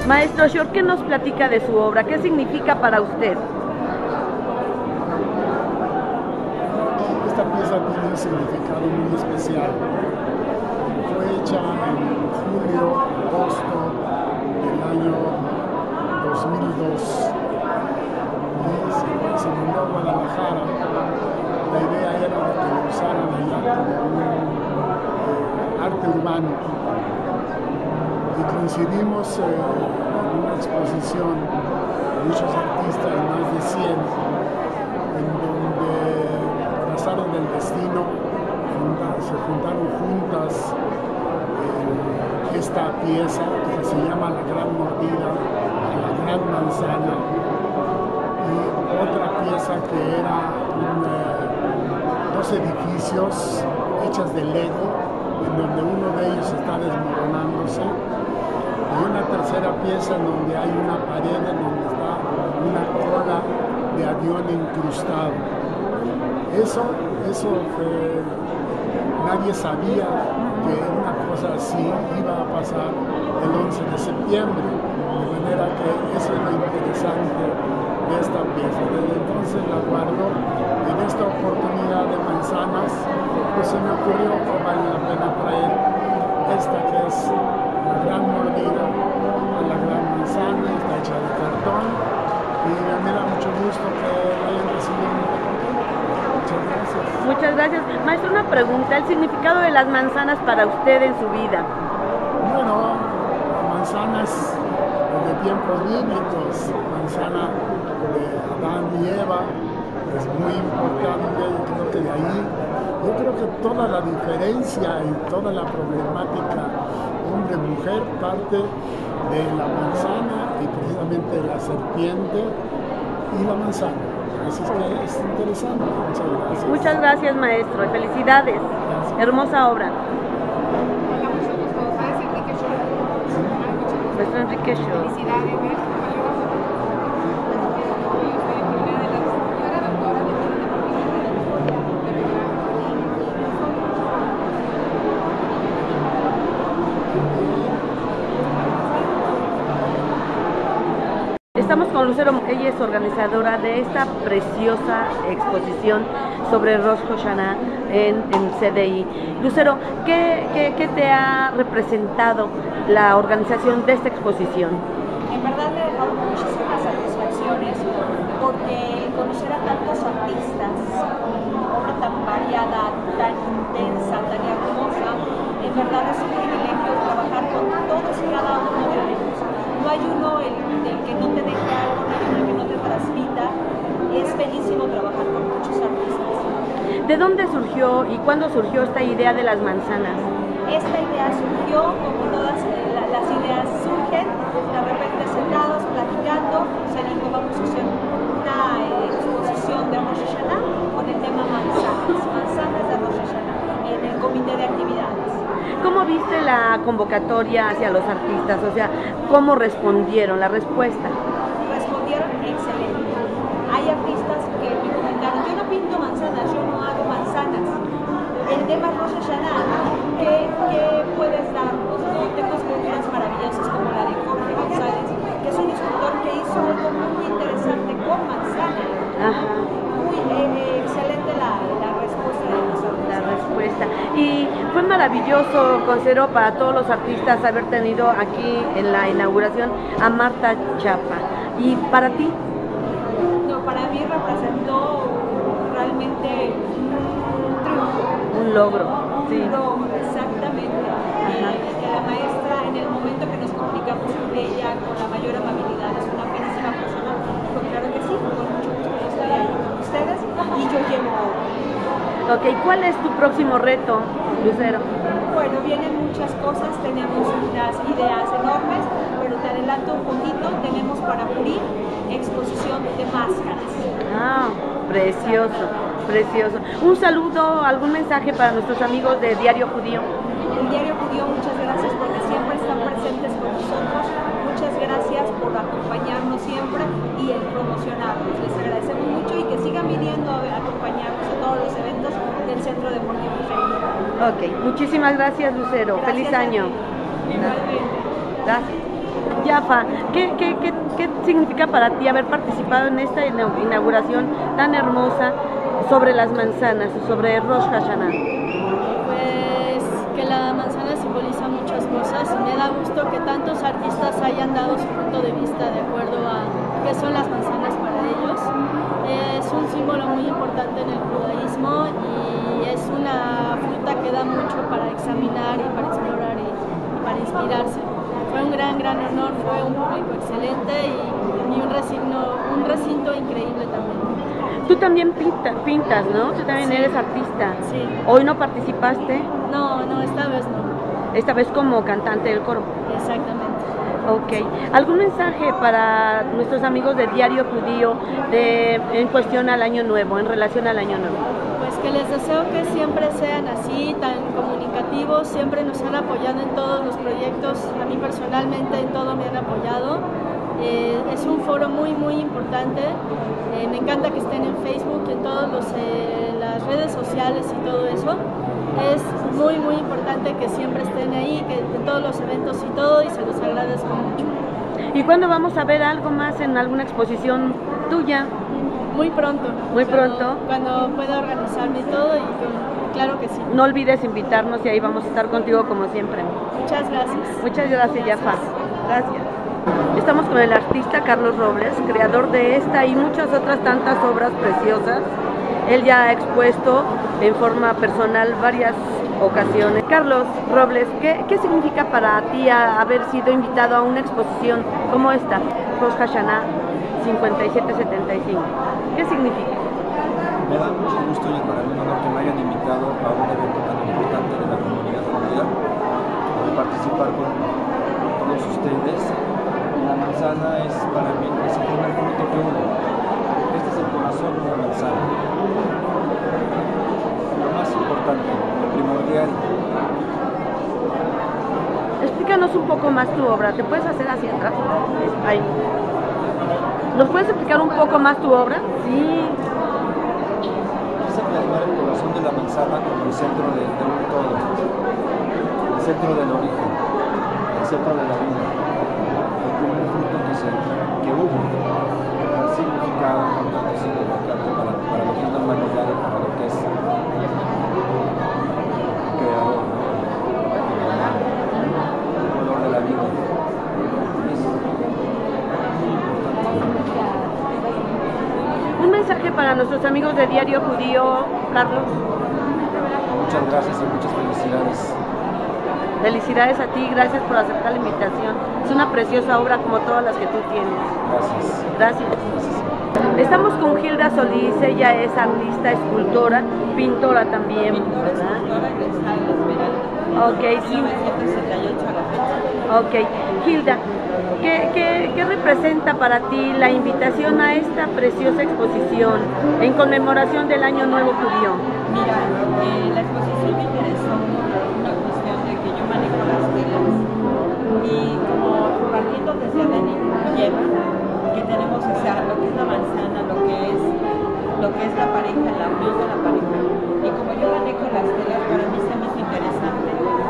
Maestro Shor, ¿qué nos platica de su obra? ¿Qué significa para usted? Esta pieza tiene un significado muy especial. Fue hecha en julio, agosto del año 2002 y se mandó a Guadalajara. La idea era de que lo usaran allá como un arte urbano. Y coincidimos en una exposición de muchos artistas, más de 100, en donde por azares del destino se juntaron juntas esta pieza que se llama La Gran Mordida, La Gran Manzana, y otra pieza que era dos edificios hechas de Lego, en donde uno de ellos está desmoronándose, y una tercera pieza en donde hay una pared en donde está una cola de avión incrustado. Eso fue, nadie sabía que una cosa así iba a pasar el 11 de septiembre, de manera que eso es lo interesante de esta pieza. Desde entonces la guardo. En esta oportunidad de manzanas, pues se me ocurrió que vale la pena traer esta que es La Gran Mordida a La Gran Manzana, está hecha de cartón, y me da mucho gusto que la hayan recibido. Muchas gracias. Muchas gracias. Maestro, una pregunta, ¿el significado de las manzanas para usted en su vida? Bueno, manzanas de tiempos bíblicos, manzana de Adán y Eva, es muy importante. Creo que de ahí, yo creo que toda la diferencia y toda la problemática hombre-mujer parte de la manzana y precisamente de la serpiente y la manzana. Así es que es interesante. Muchas gracias. Muchas gracias, maestro, y felicidades. Gracias. Hermosa obra. Maestro Enrique Shor. Estamos con Lucero, ella es organizadora de esta preciosa exposición sobre Rosh Hashanah en CDI. Lucero, ¿qué te ha representado la organización de esta exposición? En verdad me ha dejado muchísimas satisfacciones porque conocer a tantos artistas, obra tan variada, tan intensa, tan hermosa, en verdad es un privilegio trabajar con todos y cada uno de ellos. No hay uno del que no te deje algo, no hay uno que no te transmita. Es bellísimo trabajar con muchos artistas. ¿De dónde surgió y cuándo surgió esta idea de las manzanas? Esta idea surgió, como todas las ideas surgen, de repente sentados, platicando, se dijo vamos a hacer una exposición de Rosh Hashanah con el tema manzanas de Rosh Hashanah, en el comité de actividades. ¿Cómo viste la convocatoria hacia los artistas? O sea, ¿cómo respondieron la respuesta? Respondieron excelente. Hay artistas que me comentaron, yo no pinto manzanas, yo no hago manzanas. El tema Rosh Hashanah, ¿qué puedes darnos? ¿No? Tengo esculturas maravillosas como la de Jorge González, que es un escultor que hizo algo muy interesante con manzana. Ajá. Muy excelente la respuesta de los artistas. La respuesta. Y fue maravilloso, considero, para todos los artistas haber tenido aquí en la inauguración a Marta Chapa. ¿Y para ti? No, para mí representó realmente un triunfo. Un logro, sí. Un logro, exactamente. La maestra, en el momento que nos comunicamos con ella, con la mayor amabilidad, es una finísima persona. Dijo, claro que sí, con mucho gusto yo estoy ahí con ustedes y yo llevo. Ok, ¿cuál es tu próximo reto, Lucero? Bueno, vienen muchas cosas, tenemos unas ideas enormes, pero te adelanto un poquito, tenemos para Purim exposición de máscaras. Ah, precioso, precioso. Un saludo, algún mensaje para nuestros amigos de Diario Judío. El Diario Judío, muchas gracias porque siempre están presentes con nosotros. Muchas gracias por acompañarnos siempre y el promocionarnos. Les agradecemos mucho y que sigan viniendo a acompañarnos a todos los eventos del Centro Deportivo Femenino. Ok, muchísimas gracias, Lucero. Gracias. Feliz año. Igualmente. Gracias. Jaffa, ¿qué significa para ti haber participado en esta inauguración tan hermosa sobre las manzanas, sobre Rosh Hashanah? Pues que la manzana simboliza muchas cosas y me da gusto que tantos artistas hayan dado su punto de vista de acuerdo a qué son las manzanas para ellos. Es un símbolo muy importante en el judaísmo y es una fruta que da mucho para examinar y para explorar y para inspirarse. Fue un gran honor, fue un público excelente y un recinto increíble también. Tú también pintas, ¿no? Tú también eres artista. Sí. ¿Hoy no participaste? No, esta vez no. Esta vez como cantante del coro. Exactamente. Ok. ¿Algún mensaje para nuestros amigos de Diario Judío en cuestión al Año Nuevo, en relación al Año Nuevo? Pues que les deseo que siempre sean así, tan comunicativos, siempre nos han apoyado en todos los proyectos, a mí personalmente en todo me han apoyado. Es un foro muy importante, me encanta que estén en Facebook, en todas las redes sociales y todo eso. Es muy importante que siempre estén ahí, que en todos los eventos y todo, y se los agradezco mucho. ¿Y cuándo vamos a ver algo más en alguna exposición tuya? Muy pronto. Muy pronto. Cuando pueda organizarme y todo, claro que sí. No olvides invitarnos y ahí vamos a estar contigo como siempre. Muchas gracias. Muchas gracias, Jaffa. Gracias. Estamos con el artista Carlos Robles, creador de esta y muchas otras tantas obras preciosas. Él ya ha expuesto en forma personal varias ocasiones. Carlos Robles, ¿qué significa para ti haber sido invitado a una exposición como esta, Rosh Hashanah 5775? ¿Qué significa? Me da mucho gusto y para mí un honor que me hayan invitado a un evento tan importante de la comunidad judía, de participar con todos ustedes. La manzana es para mí es el primer fruto que uno. Este es el corazón de la manzana. Lo más importante, lo primordial. Explícanos un poco más tu obra. ¿Te puedes hacer hacia atrás? Ahí. ¿Nos puedes explicar un poco más tu obra? Sí. Quise plasmar el corazón de la manzana como el centro de un todo, el centro del origen, el centro de la vida, el primer fruto que hubo, un significado importante para lo que es la humanidad y para lo que es el creador, el color de la vida. Un mensaje para nuestros amigos de Diario Judío, Carlos. Muchas gracias y muchas felicidades. Felicidades a ti, gracias por aceptar la invitación. Es una preciosa obra como todas las que tú tienes. Gracias. Gracias. Estamos con Hilda Solís, ella es artista, escultora, pintora también, ¿verdad? Ok, sí. Ok, Hilda, ¿qué representa para ti la invitación a esta preciosa exposición en conmemoración del Año Nuevo Judío? Mira, la exposición me interesó por una cuestión de que yo manejo las telas y como partiendo desde Adán y Eva, que tenemos, o sea, lo que es la manzana, lo que es la pareja, la unión de la pareja, y como yo manejo las telas, para mí se me hizo interesante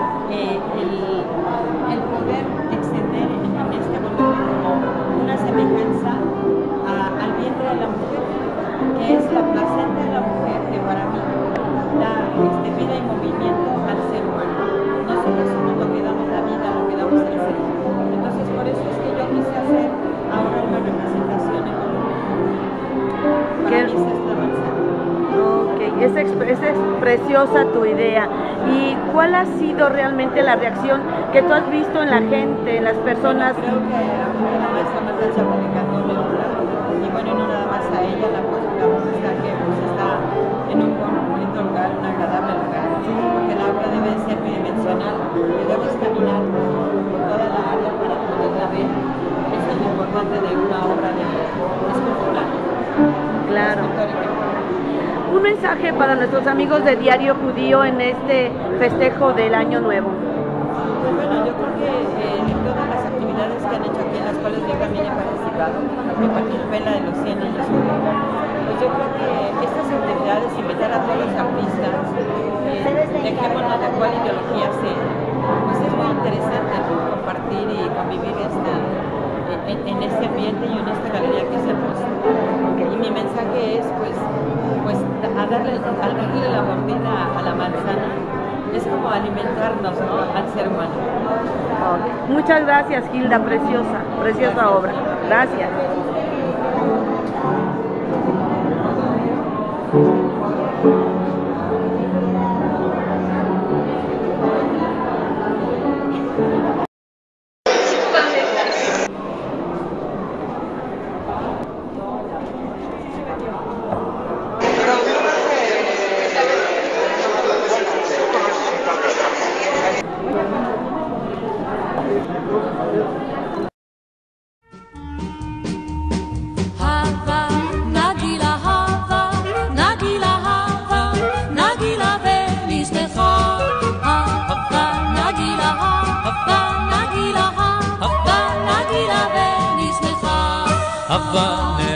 el poder extender en este volumen como una semejanza al vientre de la mujer, que es la placenta de la mujer, que para mí da vida y movimiento al ser humano. Nosotros somos lo que damos la vida, lo que damos el ser. Entonces por eso es que yo quise hacer ahora una representación en volumen. Para mí esa es la manzana. Ok, esa es preciosa tu idea. ¿Y cuál ha sido realmente la reacción que tú has visto en la gente, en las personas? Creo que la maestra Marta está publicando mi obra y bueno, y no nada más a ella, la música que está en un bonito lugar, un agradable lugar, porque la obra debe ser bidimensional y debes caminar por toda la área para poderla ver. Eso es lo importante de una obra de escultura. Claro. Un mensaje para nuestros amigos de Diario Judío en este festejo del Año Nuevo. Pues bueno, yo creo que en todas las actividades que han hecho aquí, en las cuales yo también he participado, que participé en la de los 100 años, pues yo creo que estas actividades, invitar a todos los artistas, dejémonos de cuál ideología sea, pues es muy interesante, ¿no? Compartir y convivir esta en este ambiente y en esta galería que es hermosa. Y mi mensaje es, pues al darle la mordida a la manzana, es como alimentarnos, ¿no?, al ser humano. Okay. Muchas gracias, Gilda, preciosa obra. Gracias. Havana